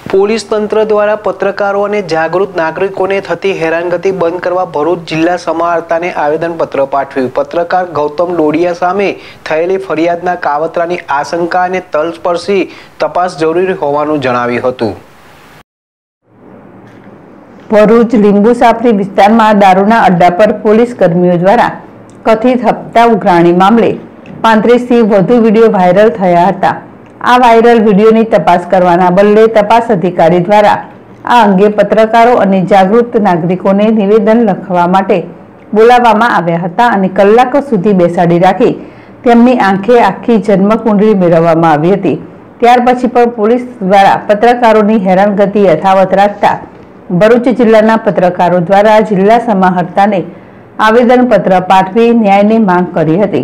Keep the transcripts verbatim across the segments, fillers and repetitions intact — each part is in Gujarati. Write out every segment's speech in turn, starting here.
પોલીસ તંત્ર દ્વારા પત્રકારો અને જાગૃત નાગરિકોને થતી હેરાનગતિ બંધ કરવા ભરૂચ જિલ્લા સમાહર્તાને આવેદનપત્ર પાઠવ્યું। પત્રકાર ગૌતમ ડોડિયા સામે થયેલી ફરિયાદના કાવતરાની આશંકા અને તલસ્પર્શી તપાસ જરૂરી હોવાનું જણાવ્યું હતું। ભરૂચ લીંબુસાપરી વિસ્તારમાં દારૂના અડ્ડા પર પોલીસ કર્મીઓ દ્વારા કથિત હપ્તા ઉઘરાણી મામલે પાંત્રીસ થી વધુ વિડીયો વાયરલ થયા હતા। આ વાયરલ વિડીયોની તપાસ કરવાના બદલે તપાસ અધિકારી દ્વારા આ અંગે પત્રકારો અને જાગૃત નાગરિકોને નિવેદન લખવા માટે બોલાવવામાં આવ્યા હતા અને કલાકો સુધી બેસાડી રાખી તેમની આંખે આખી જન્મકુંડળી મેળવવામાં આવી હતી। ત્યાર પછી પણ પોલીસ દ્વારા પત્રકારોની હેરાનગતિ યથાવત રાખતા ભરૂચ જિલ્લાના પત્રકારો દ્વારા જિલ્લા સમાહર્તાને આવેદનપત્ર પાઠવી ન્યાયની માંગ કરી હતી।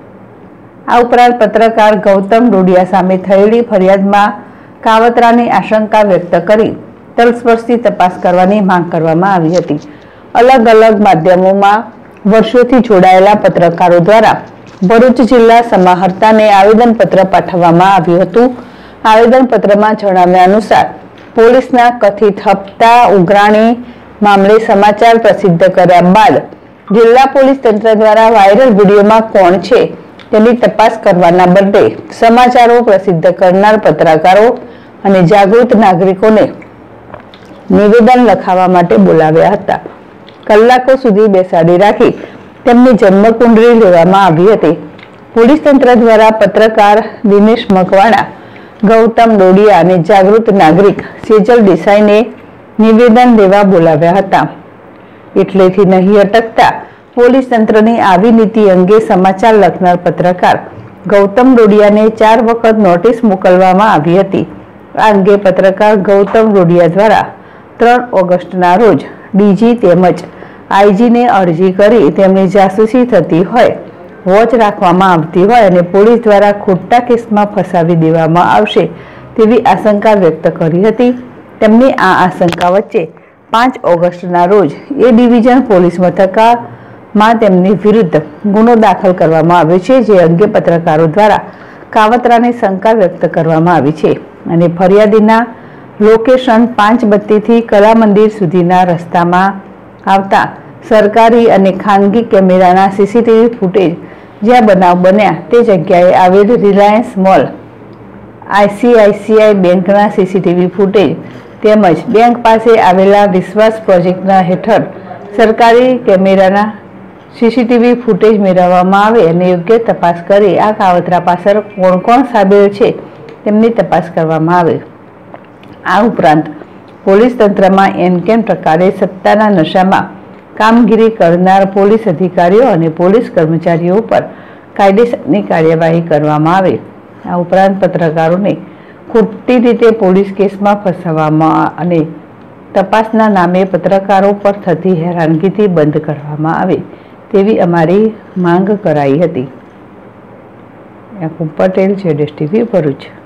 આ ઉપરાંત પત્રકાર ગૌતમ ડોડિયા સામે થયેલી ફરિયાદમાં કાવતરાની આશંકા વ્યક્ત કરી તલસ્પર્શી તપાસ કરવાની માંગ કરવામાં આવી હતી। અલગ અલગ માધ્યમોમાં વર્ષોથી જોડાયેલા પત્રકારો દ્વારા ભરૂચ જિલ્લા સમાહર્તાને આવેદનપત્ર પાઠવવામાં આવ્યું હતું। આવેદનપત્રમાં જણાવ્યા અનુસાર પોલીસના કથિત હપ્તા ઉઘરાણી મામલે સમાચાર પ્રસિદ્ધ કર્યા બાદ જિલ્લા પોલીસ તંત્ર દ્વારા વાયરલ વિડીયોમાં કોણ છે તેની તપાસ કરવાના બદલે સમાચારો પ્રસિદ્ધ કરનાર પત્રકારો અને જાગૃત નાગરિકોને નિવેદન લખાવવા માટે બોલાવ્યા હતા। કલાકો સુધી બેસાડી રાખી તેમની જન્મકુંડળી લેવામાં આવી હતી। પોલીસ તંત્ર દ્વારા પત્રકાર દિનેશ મકવાણા, ગૌતમ ડોડિયા અને જાગૃત નાગરિક સેજલ દેસાઈને નિવેદન લેવા બોલાવ્યા હતા। એટલેથી નહીં અટકતા પોલીસ તંત્રની આવી નીતિ અંગે સમાચાર લખનાર પત્રકાર ગૌતમ ડોડિયાને ચાર વખત નોટિસ મોકલવામાં આવી હતી। આ અંગે પત્રકાર ગૌતમ ડોડિયા દ્વારા ત્રણ ઓગસ્ટના રોજ ડીજી તેમજ આઈજીને અરજી કરી તેમની જાસૂસી થતી હોય, વોચ રાખવામાં આવતી હોય અને પોલીસ દ્વારા ખોટા કેસમાં ફસાવી દેવામાં આવશે તેવી આશંકા વ્યક્ત કરી હતી। તેમની આ આશંકા વચ્ચે પાંચ ઓગસ્ટના રોજ એ ડિવિઝન પોલીસ મથકા માં તેમની વિરુદ્ધ ગુનો દાખલ કરવામાં આવ્યો છે, જે અંગે પત્રકારો દ્વારા કાવતરાની શંકા વ્યક્ત કરવામાં આવી છે અને ફરિયાદીના લોકેશન પાંચ બત્તીથી કલા મંદિર સુધીના રસ્તામાં આવતા સરકારી અને ખાનગી કેમેરાના સીસીટીવી ફૂટેજ જ્યાં બનાવ બન્યા તે જગ્યાએ આવેલ રિલાયન્સ મોલ, આઈસીઆઈસીઆઈ બેંકના સીસીટીવી ફૂટેજ તેમજ બેંક પાસે આવેલા વિશ્વાસ પ્રોજેક્ટના હેઠળ સરકારી કેમેરાના સીસીટીવી ફૂટેજ મેળવવામાં આવે અને યોગ્ય તપાસ કરી આ કાવતરા પાછળ કોણ કોણ સામેલ છે તેમની તપાસ કરવામાં આવે। આ ઉપરાંત પોલીસ તંત્રમાં એનકેન પ્રકારે સત્તાના નશામાં કામગીરી કરનાર પોલીસ અધિકારીઓ અને પોલીસ કર્મચારીઓ ઉપર કાયદેસરની કાર્યવાહી કરવામાં આવે। આ ઉપરાંત પત્રકારોને ખોટી રીતે પોલીસ કેસમાં ફસાવવામાં અને તપાસના નામે પત્રકારો પર થતી હેરાનગતિ બંધ કરવામાં આવે તેવી અમારી માંગ કરાઈ હતી। યાકુબ પટેલ, જેડેશ ટીવી, ભરૂચ।